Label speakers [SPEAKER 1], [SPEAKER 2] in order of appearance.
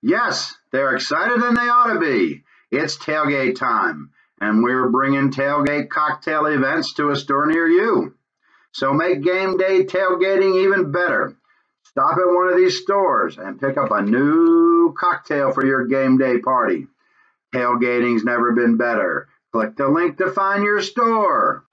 [SPEAKER 1] Yes, they're excited and they ought to be. It's tailgate time, and we're bringing tailgate cocktail events to a store near you. So make game day tailgating even better. Stop at one of these stores and pick up a new cocktail for your game day party. Tailgating's never been better. Click the link to find your store.